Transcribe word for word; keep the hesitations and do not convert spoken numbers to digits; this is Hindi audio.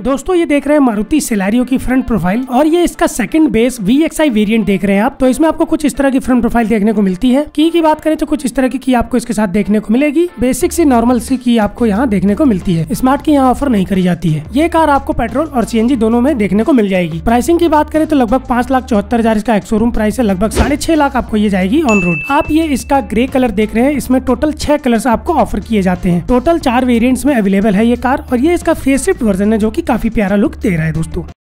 दोस्तों ये देख रहे हैं मारुति सिलेरियो की फ्रंट प्रोफाइल और ये इसका second base V X I variant देख रहे हैं आप। तो इसमें आपको कुछ इस तरह की फ्रंट प्रोफाइल देखने को मिलती है। की की बात करें तो कुछ इस तरह की की आपको इसके साथ देखने को मिलेगी। बेसिक सी नॉर्मल सी की आपको यहाँ देखने को मिलती है। स्मार्ट की यहाँ ऑफर नहीं करी जाती है। ये कार आपको पेट्रोल और सीएनजी दोनों में देखने को मिल जाएगी। प्राइसिंग की बात करें तो लगभग पांच लाख चौहत्तर हजार इसका एक शोरूम प्राइस है। लगभग साढ़े छह लाख आपको ये जाएगी ऑन रोड। आप ये इसका ग्रे कलर देख रहे हैं। इसमें टोटल छह कलर्स आपको ऑफर किए जाते हैं। टोटल चार वेरिएंट्स में अवेलेबल है ये कार और ये इसका फेसलिफ्ट वर्जन है जो कि काफी प्यारा लुक दे रहा है दोस्तों।